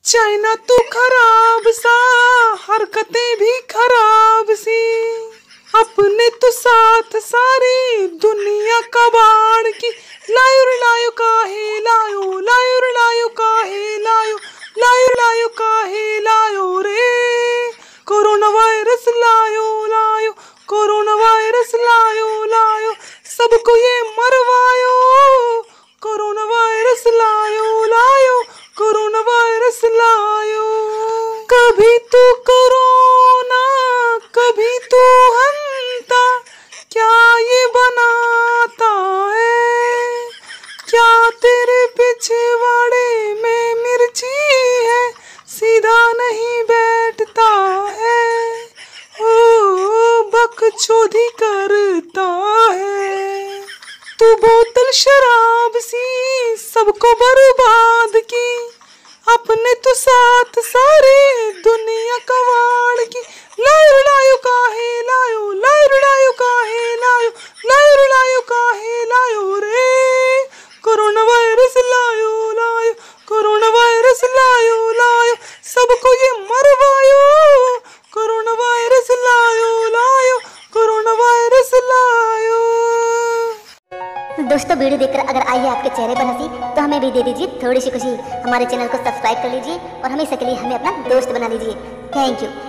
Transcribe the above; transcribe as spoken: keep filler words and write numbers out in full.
China तू खराब सा, हरकतें भी खराब सी, अपने तो साथ सारी दुनिया कबाड़ की। लायो रे लायो काहे लायो, लायो रे लायो काहे लायो, लायो लायो काहे लायो रे। कोरोना वायरस लायो लायो, कोरोना वायरस लायो लायो, सबको ये मरवायो। कोरोना वायरस लायो लायो, कोरोना वायरस लायो। कभी तू कोरोना कभी तू हंता, क्या ये बनाता है? क्या तेरे पिछवाड़े में मिर्ची है, सीधा नहीं बैठता है? ओ बकचोदी करता है। तू बोतल शराब सी सबको बर्बाद की, अपने तो साथ सारी दुनिया कबाड़ की। लायो लायो काहे लायो, लायो लायो काहे लायो, लायो लायो काहे लायो रे। कोरोना वायरस लायो लायो, कोरोना वायरस लायो लायो, सबको ये मरवायो। कोरोना वायरस लायो लायो, कोरोना वायरस लायो। दोस्तों वीडियो देखकर अगर आई है आपके चेहरे पर हंसी तो हमें भी दे दीजिए थोड़ी सी खुशी। हमारे चैनल को सब्सक्राइब कर लीजिए और हमेशा के लिए हमें अपना दोस्त बना लीजिए। Thank you.